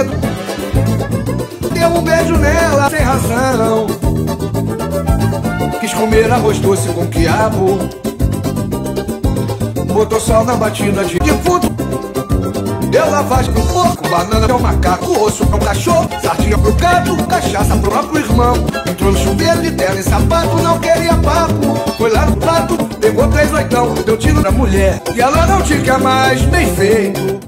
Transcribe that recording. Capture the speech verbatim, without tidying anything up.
medo. Deu um beijo nela sem razão. Quis comer arroz doce com quiabo. Botou sal na batida de defunto. Deu lavagem pro porco, banana pro macaco, osso pro cachorro, sardinha pro gato, cachaça pro próprio irmão. Entrou no chuveiro de terno e sapato, não queria papo. Foi lá no prato, pegou três oitão, deu tiro na mulher. E ela não te quer mais, bem feito.